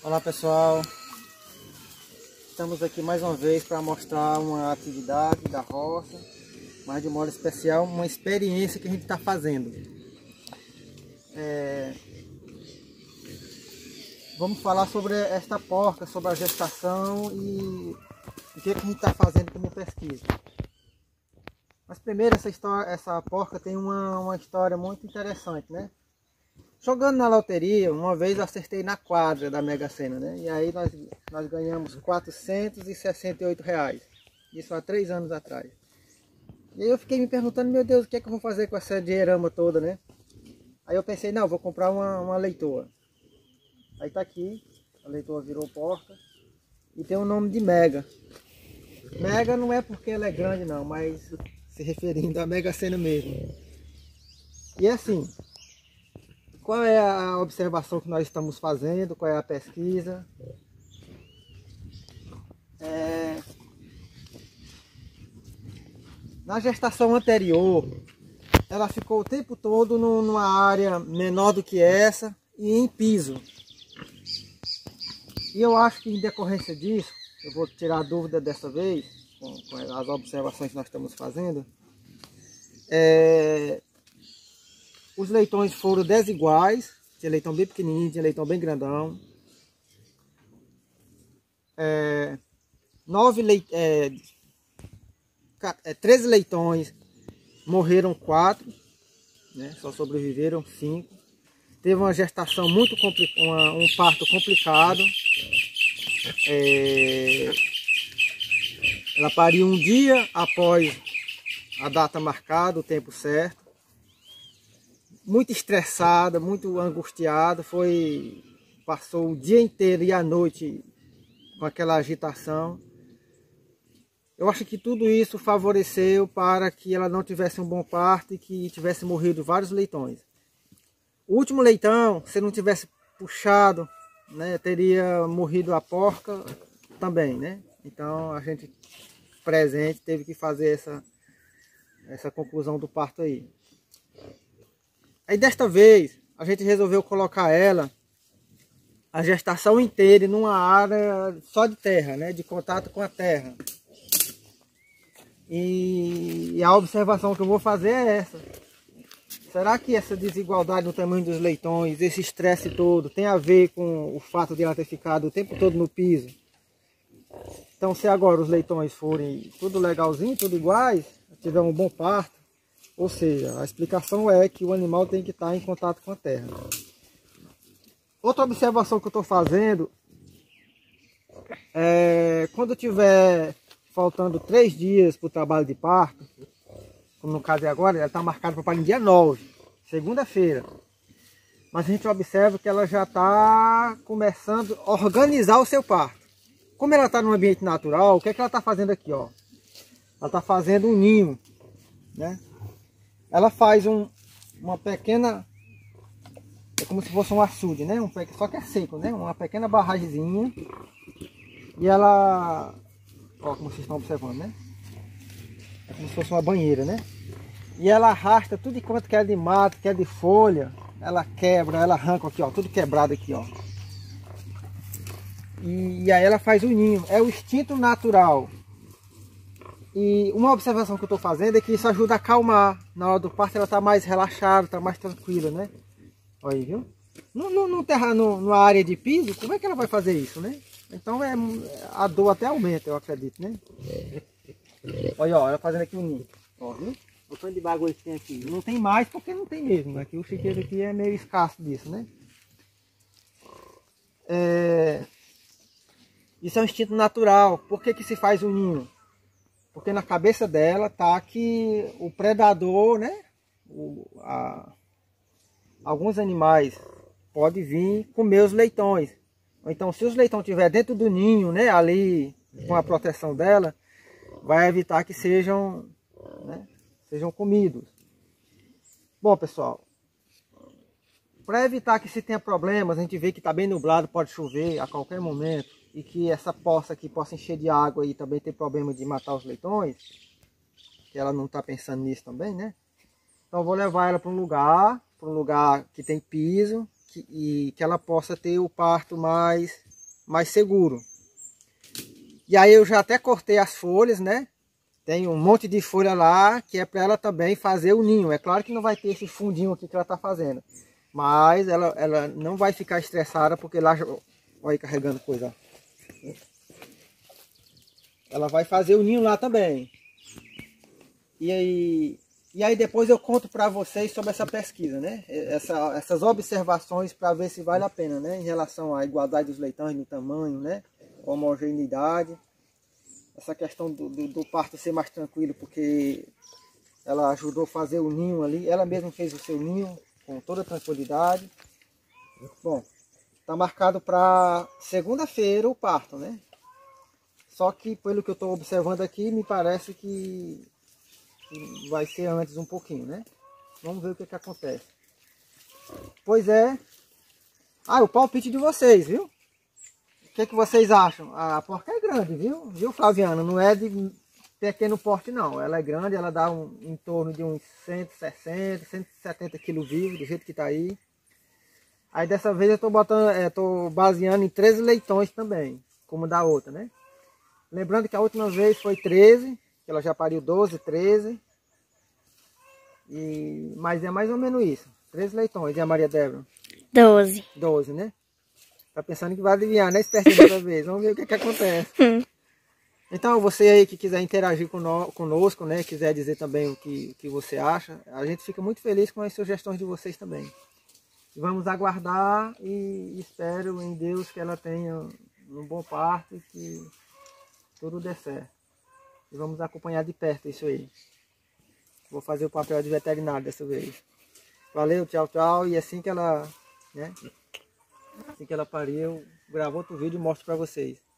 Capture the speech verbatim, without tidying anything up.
Olá pessoal, estamos aqui mais uma vez para mostrar uma atividade da roça, mas de modo especial uma experiência que a gente está fazendo. É... Vamos falar sobre esta porca, sobre a gestação e o que, que a gente está fazendo como pesquisa. Mas primeiro essa, história, essa porca tem uma, uma história muito interessante, né? Jogando na loteria, uma vez eu acertei na quadra da Mega Sena, né? E aí nós, nós ganhamos quatrocentos e sessenta e oito reais. Isso há três anos atrás. E aí eu fiquei me perguntando, meu Deus, o que é que eu vou fazer com essa dinheirama toda, né? Aí eu pensei, não, vou comprar uma, uma leitoa. Aí tá aqui, a leitoa virou porca. E tem o nome de Mega. Mega não é porque ela é grande não, mas se referindo à Mega Sena mesmo. E assim... Qual é a observação que nós estamos fazendo? Qual é a pesquisa? É... Na gestação anterior, ela ficou o tempo todo numa área menor do que essa e em piso. E eu acho que em decorrência disso, eu vou tirar a dúvida dessa vez, com, com as observações que nós estamos fazendo, é... os leitões foram desiguais, tinha leitão bem pequenininho, tinha leitão bem grandão. É, nove leit é, é, treze leitões, morreram quatro, né, só sobreviveram cinco. Teve uma gestação muito complicada, um parto complicado. É, ela pariu um dia após a data marcada, o tempo certo. Muito estressada, muito angustiada, foi, passou o dia inteiro e a noite com aquela agitação. Eu acho que tudo isso favoreceu para que ela não tivesse um bom parto e que tivesse morrido vários leitões. O último leitão, se não tivesse puxado, né, teria morrido a porca também, né? Então a gente presente teve que fazer essa, essa conclusão do parto aí. Aí desta vez, a gente resolveu colocar ela, a gestação inteira, numa área só de terra, né? De contato com a terra. E, e a observação que eu vou fazer é essa. Será que essa desigualdade no tamanho dos leitões, esse estresse todo, tem a ver com o fato de ela ter ficado o tempo todo no piso? Então se agora os leitões forem tudo legalzinho, tudo iguais, tiver um bom parto, ou seja, a explicação é que o animal tem que estar em contato com a terra. Outra observação que eu estou fazendo é quando tiver faltando três dias para o trabalho de parto, como no caso é agora, ela está marcada para parir no dia nove, segunda-feira. Mas a gente observa que ela já está começando a organizar o seu parto. Como ela está no ambiente natural, o que é que ela está fazendo aqui? Ó? Ela está fazendo um ninho, né? Ela faz um, uma pequena, é como se fosse um açude, né? Um, só que é seco, né? Uma pequena barragemzinha. E ela, ó, como vocês estão observando, né? É como se fosse uma banheira, né? E ela arrasta tudo enquanto que é de mato, que é de folha. Ela quebra, ela arranca aqui, ó, tudo quebrado aqui, ó. E, e aí ela faz o ninho. É o instinto natural. E uma observação que eu estou fazendo é que isso ajuda a acalmar. Na hora do parto ela está mais relaxada, está mais tranquila, né? Olha aí, viu? No, no, no terra, no, numa área de piso, como é que ela vai fazer isso, né? Então é, a dor até aumenta, eu acredito, né? Olha, ó, ela fazendo aqui um ninho. Ó, viu? O tanto de bagulho que tem aqui. Não tem mais porque não tem mesmo. Aqui o chiqueiro aqui é meio escasso disso, né? É... Isso é um instinto natural. Por que que se faz um ninho? Porque na cabeça dela tá que o predador, né? O, a, alguns animais podem vir comer os leitões. Ou então se os leitões estiver dentro do ninho, né? Ali com a proteção dela, vai evitar que sejam, né, sejam comidos. Bom pessoal, para evitar que se tenha problemas, a gente vê que está bem nublado, pode chover a qualquer momento. E que essa poça aqui possa encher de água e também ter problema de matar os leitões, que ela não está pensando nisso também, né? Então eu vou levar ela para um lugar, para um lugar que tem piso que, e que ela possa ter o parto mais mais seguro. E aí eu já até cortei as folhas, né? Tem um monte de folha lá, que é para ela também fazer o ninho. É claro que não vai ter esse fundinho aqui que ela está fazendo. Mas ela, ela não vai ficar estressada, porque lá... Olha aí carregando coisa. Ela vai fazer o ninho lá também. E aí, e aí depois eu conto para vocês sobre essa pesquisa, né? Essa, essas observações para ver se vale a pena, né? Em relação à igualdade dos leitões no tamanho, né? Homogeneidade. Essa questão do, do, do parto ser mais tranquilo, porque ela ajudou a fazer o ninho ali. Ela mesma fez o seu ninho com toda tranquilidade. Bom, tá marcado para segunda-feira o parto, né? Só que pelo que eu estou observando aqui, me parece que vai ser antes um pouquinho, né? Vamos ver o que que acontece. Pois é. Ah, o palpite de vocês, viu? O que que vocês acham? A porca é grande, viu? Viu, Flaviana? Não é de pequeno porte, não. Ela é grande, ela dá um, em torno de uns cento e sessenta, cento e setenta quilos vivos, do jeito que tá aí. Aí dessa vez eu tô botando, é, tô baseando em treze leitões também, como da outra, né? Lembrando que a última vez foi treze, que ela já pariu doze, treze. E, mas é mais ou menos isso. treze leitões. E a Maria Débora? doze. doze, né? Tá pensando que vai adivinhar, né? Espertinho dessa vez. Vamos ver o que que acontece. Então, você aí que quiser interagir conosco, né? Quiser dizer também o que, que você acha. A gente fica muito feliz com as sugestões de vocês também. Vamos aguardar e espero em Deus que ela tenha um bom parto e que tudo dê certo. E vamos acompanhar de perto isso aí. Vou fazer o papel de veterinário dessa vez. Valeu, tchau, tchau. E assim que ela, né? Assim que ela pariu, eu gravo outro vídeo e mostro para vocês.